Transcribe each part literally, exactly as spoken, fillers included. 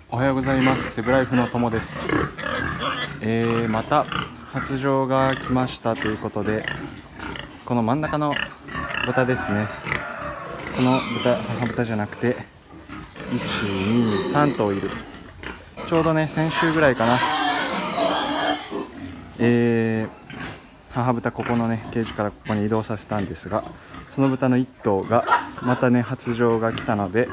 おはようございます。セブライフの友です。えー、また発情が来ましたということで、この真ん中の豚ですね。この豚、母豚じゃなくていち、に、さん頭いる。ちょうどね、先週ぐらいかな、えー、母豚ここのねケージからここに移動させたんですが、その豚のいっ頭がまたね発情が来たので、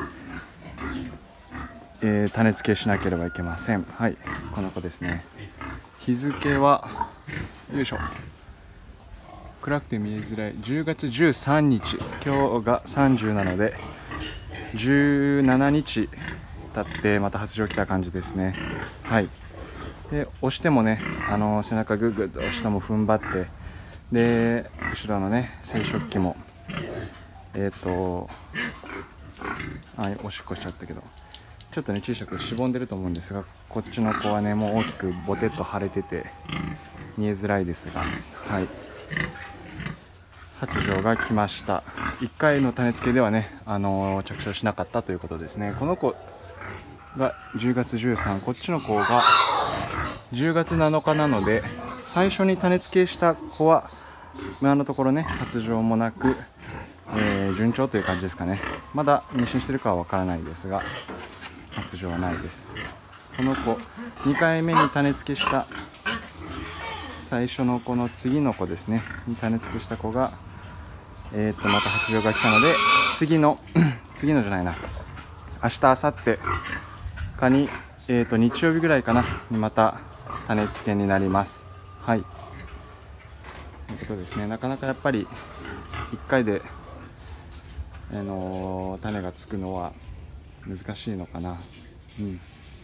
えー、種付けしなければいけません。はい、この子ですね。日付はよいしょ、暗くて見えづらいじゅうがつじゅうさんにち、今日がさんじゅうなのでじゅうしちにち経ってまた発情来た感じですね。はい、で押してもね、あの背中グッグッと押しても踏ん張って、で後ろのね生殖器もえっ、ー、とあおしっこしちゃったけど、ちょっとね小さくしぼんでると思うんですが、こっちの子はねもう大きくボテッと腫れてて見えづらいですが、はい、発情が来ました。いっかいの種付けではね、あのー、着床しなかったということですね。この子がじゅうがつじゅうさん、こっちの子がじゅうがつなのかなので、最初に種付けした子は今のところね発情もなく、えー、順調という感じですかね。まだ妊娠してるかはわからないですが発情はないです。この子にかいめに種付けした最初の子の次の子ですねに種付けした子がえー、とまた発情が来たので、次の次のじゃないな明日明後日かに、えー、と日曜日ぐらいかなにまた種付けになります。はい、ということですね。なかなかやっぱりいっかいで、あのー、種がつくのは難しいのかな。うん、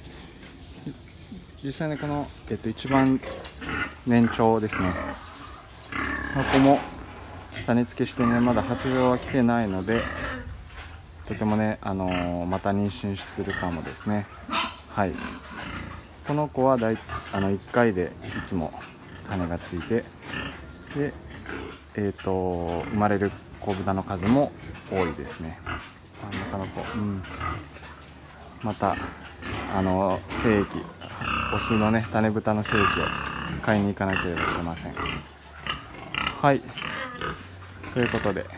実際ねこの、えー、と一番年長ですねの子も種付けしてねまだ発情は来てないので、とてもね、あのー、また妊娠するかもですね。はい、この子はだいあのいっかいでいつも種がついて、で、えー、と生まれる子豚の数も多いですね。真ん中の子、うん、またあの精液、オスのね種豚の精液を買いに行かなければいけません。はい、ということで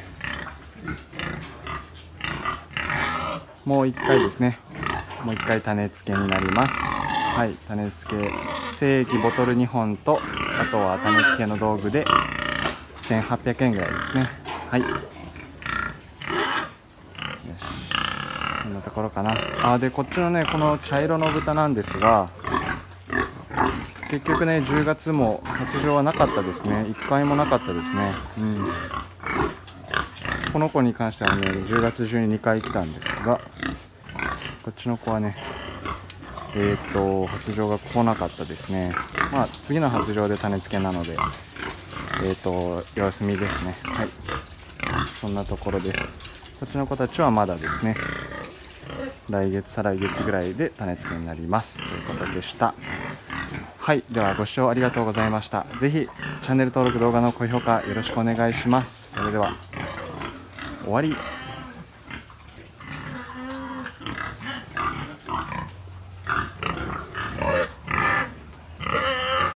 もういっかいですね、もういっかい種付けになります。はい、種付け精液ボトルにほんと、あとは種付けの道具でせんはっぴゃくえんぐらいですね。はい、よし、こんなところかな。あでこっちのねこの茶色の豚なんですが、結局ねじゅうがつも発情はなかったですね。いっかいもなかったですね。うん、この子に関してはねじゅうがつ中ににかい来たんですが、こっちの子はねえっ、ー、と発情が来なかったですね。まあ次の発情で種付けなのでえっ、ー、と様子見ですね。はい、そんなところです。こっちの子たちはまだですね、来月再来月ぐらいで種付けになりますということでした。はい、ではご視聴ありがとうございました。ぜひチャンネル登録、動画の高評価よろしくお願いします。それでは終わり。